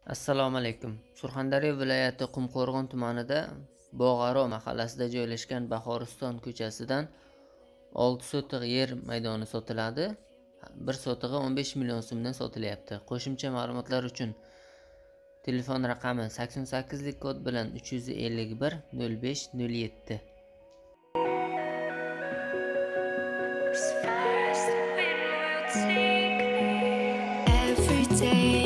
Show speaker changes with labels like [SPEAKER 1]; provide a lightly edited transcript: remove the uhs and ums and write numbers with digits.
[SPEAKER 1] Assalomu alaykum. Surxondaryo viloyati Qumqo'rg'on tumanida Bog'aro mahallasida joylashgan Bahoriston ko'chasidan 6 sotix yer maydoni sotiladi. 1 sotig'i 15 million so'mdan sotilyapti. Qo'shimcha ma'lumotlar uchun telefon raqami 88 lik kod bilan 351 05 07.
[SPEAKER 2] Every day